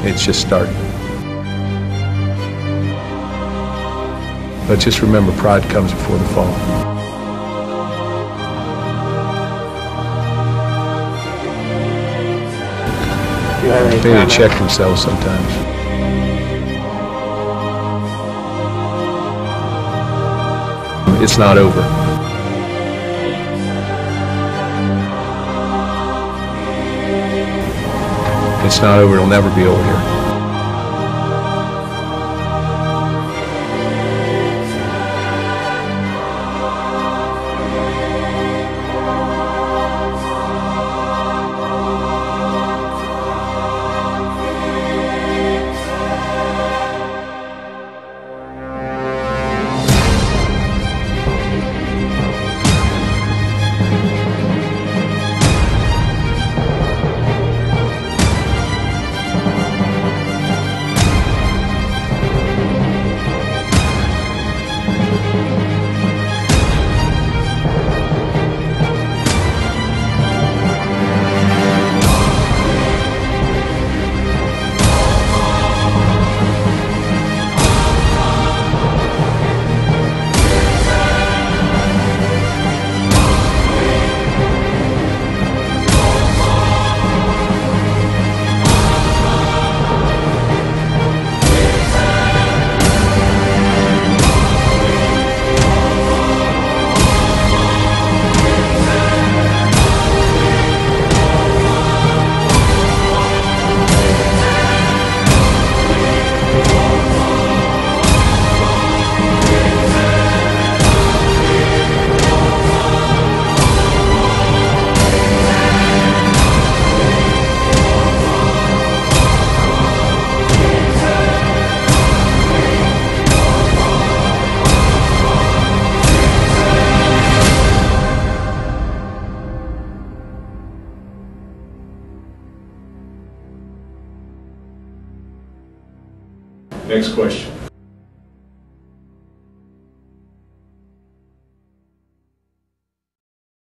It's just starting. But just remember, pride comes before the fall. They need to check themselves sometimes. It's not over. It's not over. It'll never be over here. Next question.